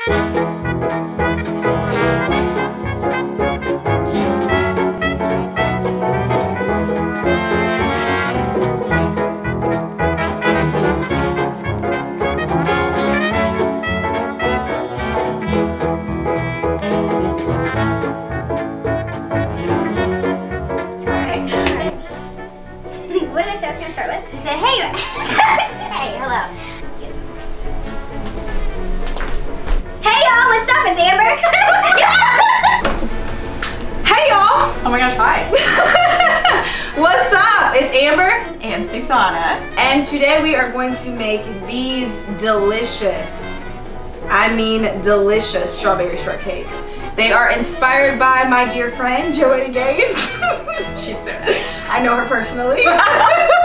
What did I say I was gonna start with? I said, hey, hey, hello. Hey y'all, what's up? It's Amber. Hey y'all. Oh my gosh, hi. What's up? It's Amber And Susanna. and today we are going to make these delicious, I mean delicious strawberry shortcakes. They are inspired by my dear friend Joanna Gaines. She's so nice. I know her personally.